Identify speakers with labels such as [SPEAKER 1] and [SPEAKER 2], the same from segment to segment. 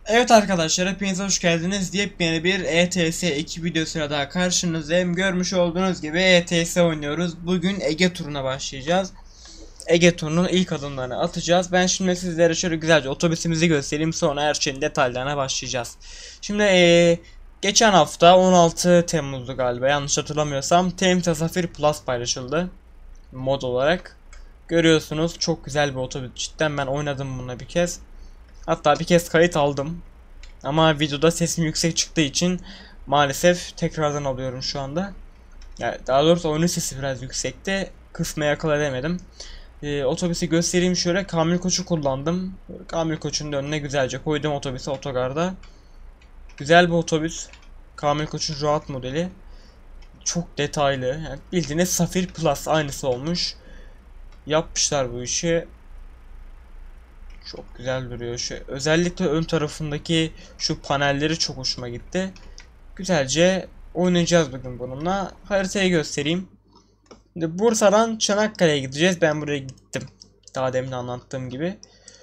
[SPEAKER 1] Evet arkadaşlar, hepinize hoş geldiniz. Yepyeni bir ETS 2 videosuyla daha karşınızdayım. Görmüş olduğunuz gibi ETS oynuyoruz. Bugün Ege turuna başlayacağız. Ege turunun ilk adımlarını atacağız. Ben şimdi sizlere şöyle güzelce otobüsümüzü göstereyim, sonra her şeyin detaylarına başlayacağız. Şimdi geçen hafta 16 Temmuz'du galiba, yanlış hatırlamıyorsam, Temsa Safir Plus paylaşıldı mod olarak. Görüyorsunuz, çok güzel bir otobüs, cidden ben oynadım bununla bir kez. Hatta bir kez kayıt aldım. Ama videoda sesim yüksek çıktığı için maalesef tekrardan alıyorum şu anda. Yani daha doğrusu oyunun sesi biraz yüksekte. Kısmaya akıl edemedim. Otobüsü göstereyim şöyle. Kamil Koç'u kullandım. Kamil Koç'un da önüne güzelce koydum otobüsü otogarda. Güzel bir otobüs. Kamil Koç'un rahat modeli. Çok detaylı. Yani bildiğiniz Safir Plus aynısı olmuş. Yapmışlar bu işi. Çok güzel duruyor. Özellikle ön tarafındaki şu panelleri çok hoşuma gitti. Güzelce oynayacağız bugün bununla. Haritayı göstereyim. Şimdi Bursa'dan Çanakkale'ye gideceğiz. Ben buraya gittim. Daha demin anlattığım gibi.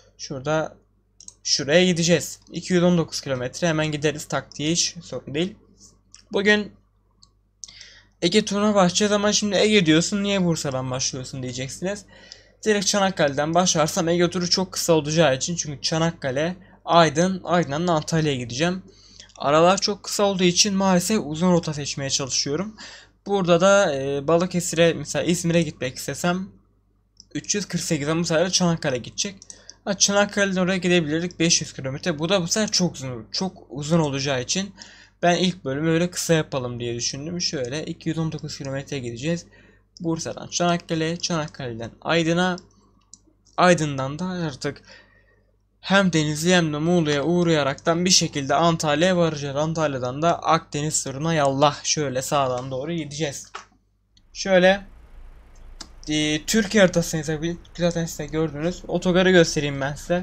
[SPEAKER 1] Şuraya gideceğiz. 219 kilometre, hemen gideriz, taktiği hiç sorun değil. Bugün Ege turuna başlayacağız ama şimdi Ege diyorsun, niye Bursa'dan başlıyorsun diyeceksiniz. Direkt Çanakkale'den başlarsam Ege turu çok kısa olacağı için, çünkü Çanakkale, Aydın, Aydın'dan Antalya'ya gideceğim. Aralar çok kısa olduğu için maalesef uzun rota seçmeye çalışıyorum. Burada da Balıkesir'e, mesela İzmir'e gitmek istesem 348'den bu sefer Çanakkale gidecek. Çanakkale'den oraya gidebilirdik, 500 kilometre. Bu da bu sefer çok uzun olacağı için ben ilk bölümü öyle kısa yapalım diye düşündüm. Şöyle 219 kilometre gideceğiz. Bursa'dan Çanakkale, Çanakkale'den Aydın'a, Aydın'dan da artık hem Denizli hem de Muğla'ya uğrayaraktan bir şekilde Antalya'ya varacağız. Antalya'dan da Akdeniz turuna yallah, şöyle sağdan doğru gideceğiz. Şöyle Türkiye haritasını zaten size gördünüz. Otogarı göstereyim ben size.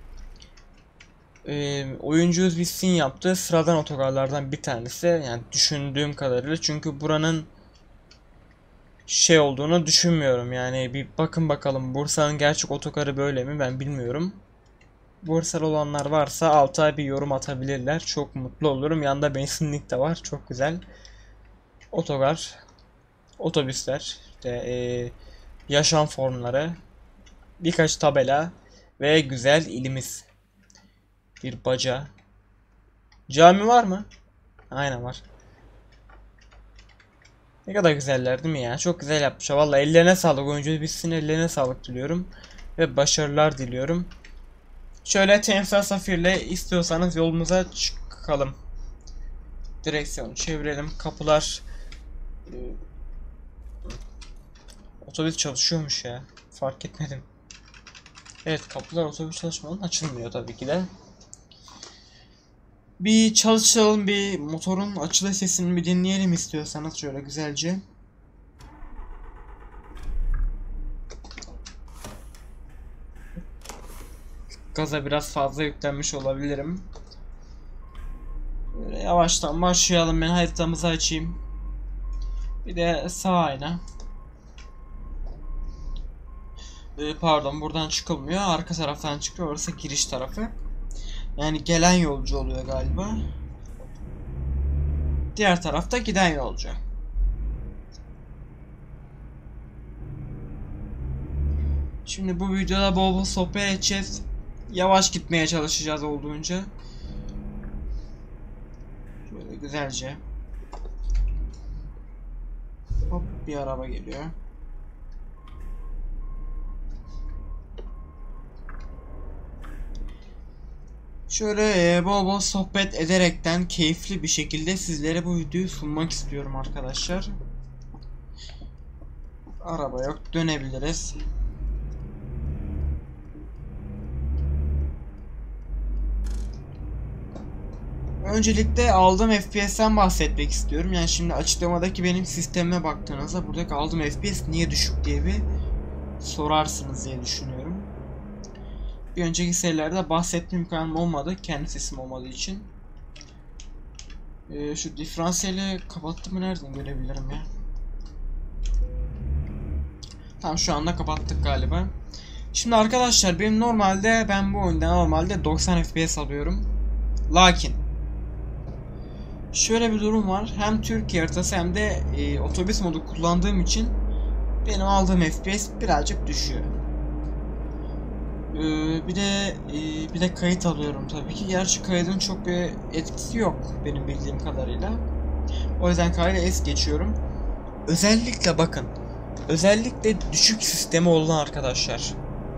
[SPEAKER 1] Oyuncuyuz bitsin yaptığı sıradan otogarlardan bir tanesi. Yani düşündüğüm kadarıyla, çünkü buranın şey olduğunu düşünmüyorum. Yani bir bakın bakalım, Bursa'nın gerçek otogarı böyle mi, ben bilmiyorum. Bursa'lı olanlar varsa alta bir yorum atabilirler. Çok mutlu olurum. Yanında benzinlik de var. Çok güzel. Otogar, otobüsler, işte, yaşam formları, birkaç tabela ve güzel ilimiz. Bir baca. Cami var mı? Aynen var. Ne kadar güzeller değil mi ya? Çok güzel yapmışlar. Valla ellerine sağlık. Oyuncu bitsin, ellerine sağlık diliyorum. Ve başarılar diliyorum. Şöyle Temsel Safir'le istiyorsanız yolumuza çıkalım. Direksiyonu çevirelim. Kapılar... Otobüs çalışıyormuş ya. Fark etmedim. Evet, kapılar otobüs çalışmadan açılmıyor tabii ki de. Bir çalışalım, bir motorun açılış sesini bir dinleyelim istiyorsanız şöyle güzelce. Gaza biraz fazla yüklenmiş olabilirim. Böyle yavaştan başlayalım, ben haritamızı açayım. Bir de sağ ayna. Pardon, buradan çıkılmıyor, arka taraftan çıkıyor, orası giriş tarafı. Yani gelen yolcu oluyor galiba. Diğer tarafta giden yolcu. Şimdi bu videoda bol bol sohbet edeceğiz. Yavaş gitmeye çalışacağız olduğunca. Şöyle güzelce. Hop, bir araba geliyor. Şöyle bol bol sohbet ederekten keyifli bir şekilde sizlere bu videoyu sunmak istiyorum arkadaşlar. Araba yok, dönebiliriz. Öncelikle aldığım FPS'ten bahsetmek istiyorum. Yani şimdi açıklamadaki benim sistemime baktığınızda buradaki aldığım FPS niye düşük diye bir sorarsınız diye düşünüyorum. Bir önceki serilerde bahsetme imkanım olmadı, kendi sesim olmadığı için. Şu diferansiyeli kapattım mı, nereden görebilirim ya? Tamam, şu anda kapattık galiba. Şimdi arkadaşlar, ben bu oyunda normalde 90 FPS alıyorum. Lakin şöyle bir durum var. Hem Türkiye haritası hem de otobüs modu kullandığım için benim aldığım FPS birazcık düşüyor. Bir de kayıt alıyorum tabii ki. Gerçi kaydın çok bir etkisi yok benim bildiğim kadarıyla. O yüzden kaydı es geçiyorum. Özellikle bakın. Özellikle düşük sistemi olan arkadaşlar.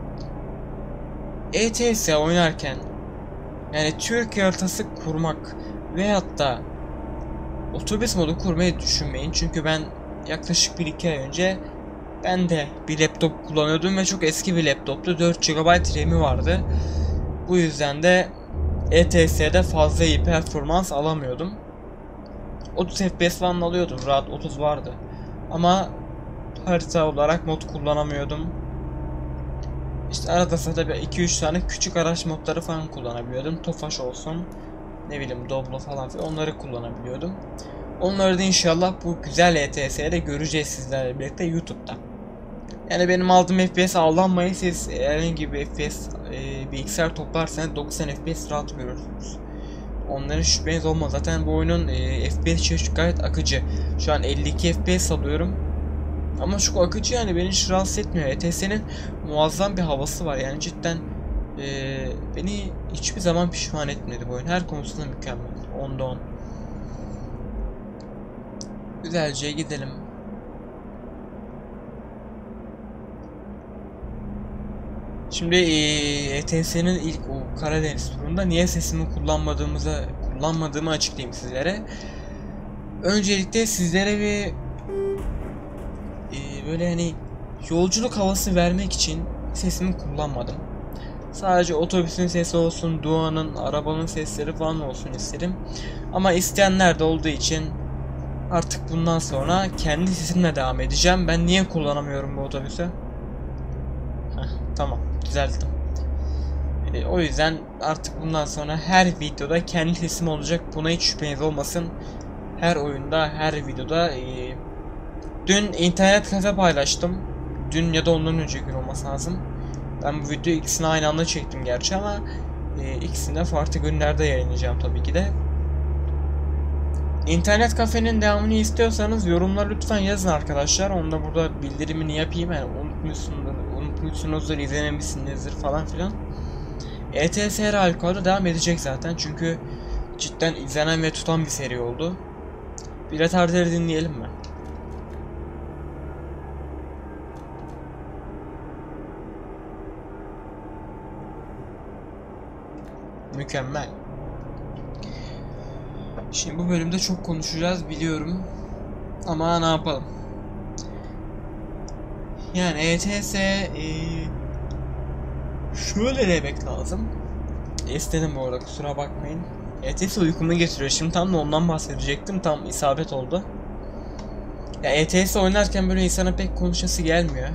[SPEAKER 1] ETS oynarken yani Türkiye haritası kurmak veyahut da otobüs modu kurmayı düşünmeyin. Çünkü ben yaklaşık 1-2 ay önce ben de bir laptop kullanıyordum ve çok eski bir laptoptu. 4 GB RAM'i vardı. Bu yüzden de ETS'de fazla iyi performans alamıyordum. 30 FPS falan alıyordum. Rahat 30 vardı. Ama harita olarak mod kullanamıyordum. İşte arada sırada bir 2-3 tane küçük araç modları falan kullanabiliyordum. Tofaş olsun, ne bileyim Doblo falan filan, onları kullanabiliyordum. Onları da inşallah bu güzel ETS'de göreceğiz sizlerle birlikte YouTube'da. Yani benim aldığım FPS aldanmayın, siz herhangi bir FPS bilgisayar toplarsanız 90 FPS rahat görürsünüz. Onların şüpheniz olmaz. Zaten bu oyunun FPS çeşidi gayet akıcı. Şu an 52 FPS alıyorum. Ama çok akıcı, yani beni hiç rahatsız etmiyor. ETS'nin muazzam bir havası var. Yani cidden beni hiçbir zaman pişman etmedi bu oyun. Her konusunda mükemmel. 10'da 10. Güzelce gidelim. Şimdi ETS'nin ilk o Karadeniz turunda niye sesimi kullanmadığımı açıklayayım sizlere. Öncelikle sizlere bir böyle hani yolculuk havası vermek için sesimi kullanmadım. Sadece otobüsün sesi olsun, Doğan'ın, arabanın sesleri falan olsun istedim. Ama isteyenler de olduğu için artık bundan sonra kendi sesimle devam edeceğim. Ben niye kullanamıyorum bu otobüsü? Tamam, düzelttim. O yüzden artık bundan sonra her videoda kendi sesim olacak. Buna hiç şüpheniz olmasın. Her oyunda, her videoda. Dün internet kafe paylaştım. Dün ya da ondan önceki gün olması lazım. Ben bu videoyu ikisini aynı anda çektim gerçi ama ikisini de farklı günlerde yayınlayacağım tabii ki de. İnternet kafenin devamını istiyorsanız yorumlar lütfen yazın arkadaşlar. Onu da burada bildirimini yapayım. Yani unutmuşsunuzdur, izlememişsinizdir falan filan. ETS her halükarda devam edecek zaten. Çünkü cidden izlenen ve tutan bir seri oldu. Bir retarder'i dinleyelim mi? Mükemmel. Şimdi bu bölümde çok konuşacağız biliyorum. Ama ne yapalım? Yani ETS şöyle demek lazım. İstedim bu arada, kusura bakmayın. ETS uykumu getiriyor. Şimdi tam da ondan bahsedecektim. Tam isabet oldu. Ya ETS oynarken böyle insana pek konuşası gelmiyor.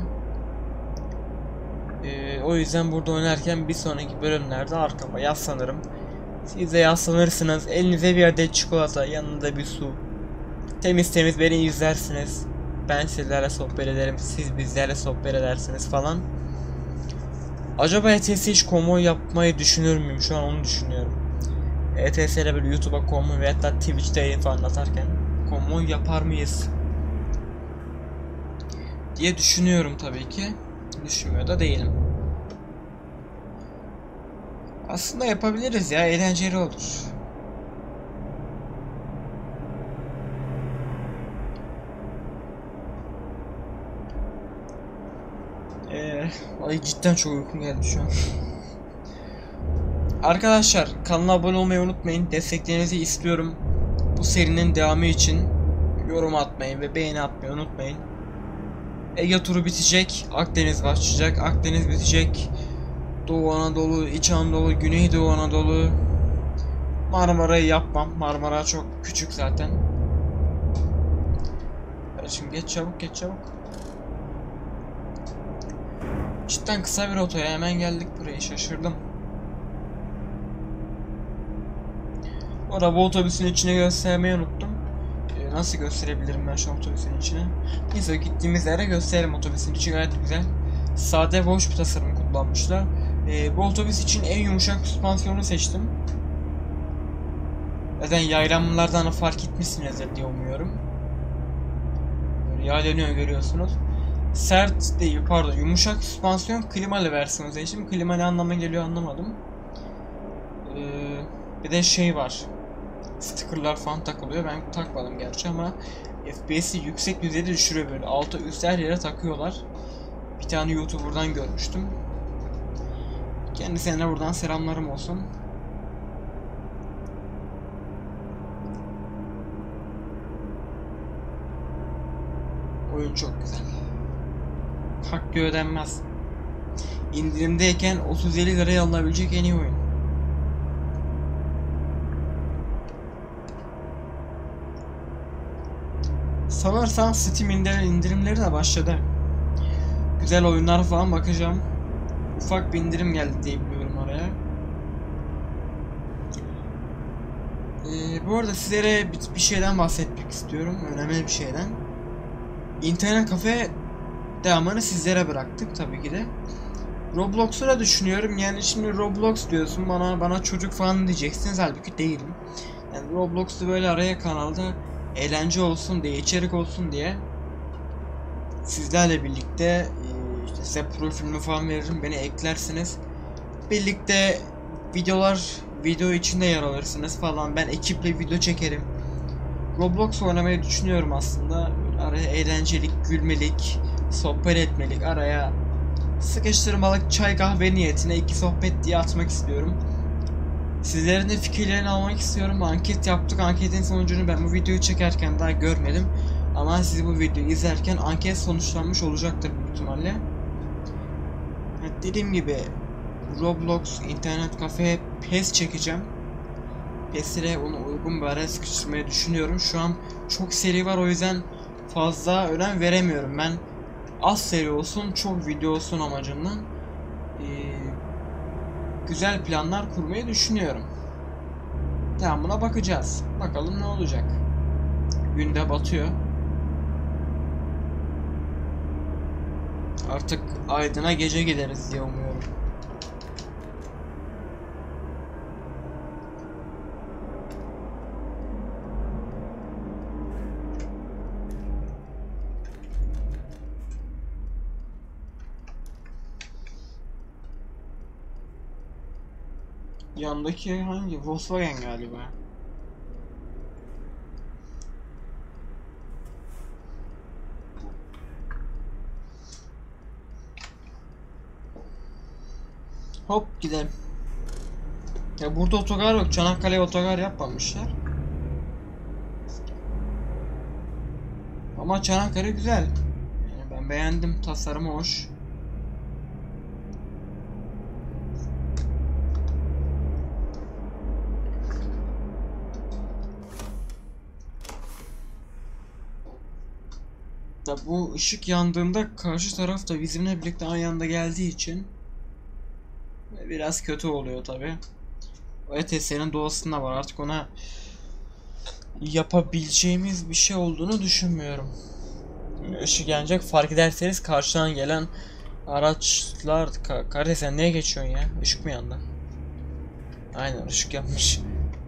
[SPEAKER 1] O yüzden burada oynarken bir sonraki bölümlerde arkama yaslanırım. Siz de yaslanırsınız. Elinize bir adet çikolata, yanında bir su. Temiz temiz beni izlersiniz. Ben sizlerle sohbet ederim. Siz bizlerle sohbet edersiniz falan. Acaba ETS hiç konvoy yapmayı düşünür müyüm? Şu an onu düşünüyorum. ETS ile böyle YouTube'a konvoy veya da Twitch'te yayın falan atarken konvoy yapar mıyız diye düşünüyorum tabii ki. Düşünmüyor da değilim. Aslında yapabiliriz ya, eğlenceli olur. Ay cidden çok uykum geldi şu an. Arkadaşlar kanala abone olmayı unutmayın. Desteklerinizi istiyorum. Bu serinin devamı için yorum atmayı ve beğeni atmayı unutmayın. Ege turu bitecek. Akdeniz başlayacak. Akdeniz bitecek. Doğu Anadolu, İç Anadolu, Güneydoğu Anadolu. Marmara'yı yapmam. Marmara çok küçük zaten. Şimdi geç çabuk, geç çabuk. Cidden kısa bir rotaya hemen geldik buraya, şaşırdım. Bu arada bu otobüsün içine göstermeyi unuttum. Nasıl gösterebilirim ben şu otobüsün içine? Neyse, gittiğimiz yere gösterelim. Otobüsün içi gayet güzel. Sade ve hoş bir tasarım kullanmışlar. Bu otobüs için en yumuşak süspansiyonu seçtim. Zaten yaylanmalardan fark etmişsinizdir diye umuyorum. Böyle yaylanıyor görüyorsunuz. Sert değil, pardon, yumuşak süspansiyon klimalı versiyonu seçtim. Klima ne anlama geliyor anlamadım. Bir de şey var. Stickerlar falan takılıyor. Ben takmadım gerçi ama FPS'i yüksek düzeyde düşürüyor böyle. Altı üst her yere takıyorlar. Bir tane YouTuber'dan görmüştüm. Kendisine buradan selamlarım olsun. Oyun çok güzel. Hakkı ödenmez. İndirimdeyken 30-50 liraya alınabilecek en iyi oyun. Sanırsam Steam indirimleri de başladı. Güzel oyunlar falan bakacağım. Ufak bir indirim geldi diye biliyorum oraya. Bu arada sizlere bir şeyden bahsetmek istiyorum. Önemli bir şeyden. İnternet kafe devamını sizlere bıraktık tabii ki de. Roblox'u da düşünüyorum. Yani şimdi Roblox diyorsun bana çocuk falan diyeceksiniz, halbuki değilim. Yani Roblox'u böyle araya kanalda eğlence olsun diye, içerik olsun diye sizlerle birlikte işte size profilimi falan veririm, beni eklersiniz. Birlikte video içinde yer alırsınız falan. Ben ekiple video çekerim. Roblox oynamayı düşünüyorum aslında. Araya eğlencelik, gülmelik, sohbet etmelik, araya sıkıştırmalık çay kahve niyetine iki sohbet diye atmak istiyorum. Sizlerin de fikirlerini almak istiyorum. Anket yaptık. Anketin sonucunu ben bu videoyu çekerken daha görmedim. Ama siz bu videoyu izlerken anket sonuçlanmış olacaktır büyük ihtimalle. Dediğim gibi Roblox, internet kafe, PES çekeceğim. PES'e onu uygun bir araya sıkıştırmayı düşünüyorum. Şu an çok seri var, o yüzden fazla önem veremiyorum. Ben az seri olsun, çok video olsun amacından güzel planlar kurmayı düşünüyorum. Devamına bakacağız. Bakalım ne olacak. Gün de batıyor. Artık Aydın'a gece gideriz diye umuyorum. Yandaki hangi? Volkswagen galiba. Hop gidelim. Ya burada otogar yok. Çanakkale'ye otogar yapmamışlar. Ama Çanakkale güzel. Yani ben beğendim. Tasarımı hoş. Da bu ışık yandığında karşı taraf da bizimle birlikte aynı anda geldiği için biraz kötü oluyor tabi. O ETS'nin doğasında var, artık ona yapabileceğimiz bir şey olduğunu düşünmüyorum. Işık yanacak, fark ederseniz karşıdan gelen araçlar... Kardeş sen neye geçiyorsun ya? Işık mı yandı? Aynen, ışık yanmış.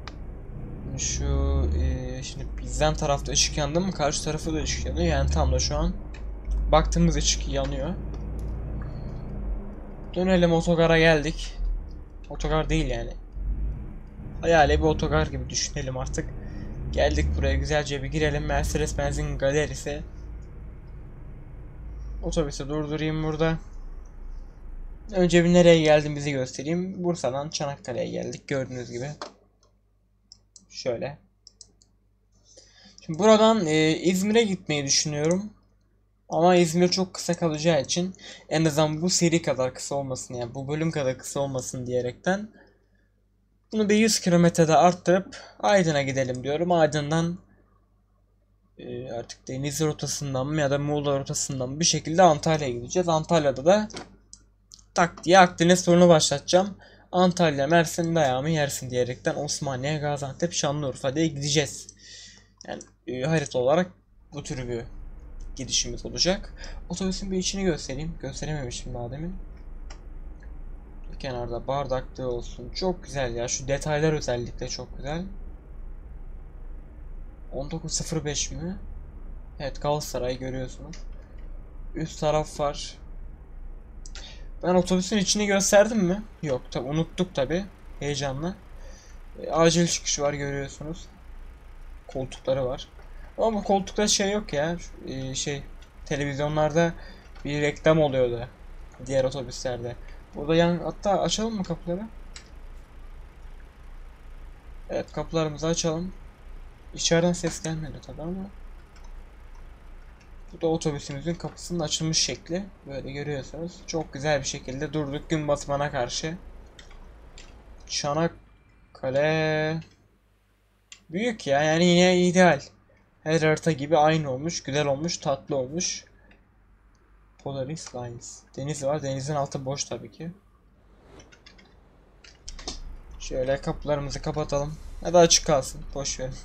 [SPEAKER 1] Şimdi bizden tarafta ışık yandı mı karşı tarafta da ışık yanıyor. Yani tam da şu an baktığımız ışık yanıyor. Dönelim, otogara geldik. Otogar değil yani. Hayali bir otogar gibi düşünelim artık. Geldik buraya, güzelce bir girelim. Mercedes-Benz'in galerisi. Otobüsü durdurayım burada. Önce bir nereye geldiğimizi göstereyim. Bursa'dan Çanakkale'ye geldik gördüğünüz gibi. Şöyle. Şimdi buradan İzmir'e gitmeyi düşünüyorum. Ama İzmir çok kısa kalacağı için en azından bu seri kadar kısa olmasın, yani bu bölüm kadar kısa olmasın diyerekten bunu bir 100 kilometrede arttırıp Aydın'a gidelim diyorum. Aydın'dan artık Denizli rotasından mı ya da Muğla rotasından mı bir şekilde Antalya'ya gideceğiz. Antalya'da da tak diye Akdeniz turunu başlatacağım. Antalya, Mersin dayağımı yersin diyerekten Osmaniye, Gaziantep, Şanlıurfa diye gideceğiz. Yani harita olarak bu tür bir gidişimiz olacak. Otobüsün bir içini göstereyim. Gösterememiştim daha demin. Kenarda bardaklığı olsun. Çok güzel ya. Şu detaylar özellikle çok güzel. 19.05 mi? Evet, Galatasaray görüyorsunuz. Üst taraf var. Ben otobüsün içini gösterdim mi? Yok tabi, unuttuk tabi. Heyecanla. Acil çıkışı var görüyorsunuz. Koltukları var. Ama bu koltukta şey yok ya. Şey, televizyonlarda bir reklam oluyordu. Diğer otobüslerde. Burada hatta açalım mı kapıları? Evet, kapılarımızı açalım. İçeriden ses gelmedi tabi ama. Bu da otobüsümüzün kapısının açılmış şekli. Böyle görüyorsunuz. Çok güzel bir şekilde durduk gün batımına karşı. Çanakkale büyük ya, yani yine ideal. Her harita gibi aynı olmuş, güzel olmuş, tatlı olmuş. Polaris Lines. Deniz var. Denizin altı boş tabii ki. Şöyle kapılarımızı kapatalım. Ya da açık kalsın. Boş verin.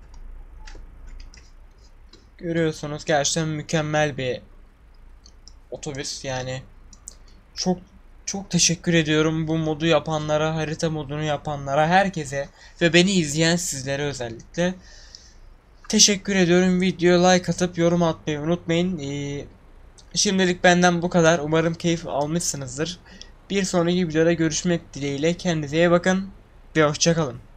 [SPEAKER 1] Görüyorsunuz, gerçekten mükemmel bir otobüs yani. Çok çok teşekkür ediyorum bu modu yapanlara, harita modunu yapanlara, herkese ve beni izleyen sizlere özellikle. Teşekkür ediyorum. Videoya like atıp yorum atmayı unutmayın. Şimdilik benden bu kadar. Umarım keyif almışsınızdır. Bir sonraki videoda görüşmek dileğiyle. Kendinize iyi bakın ve hoşça kalın.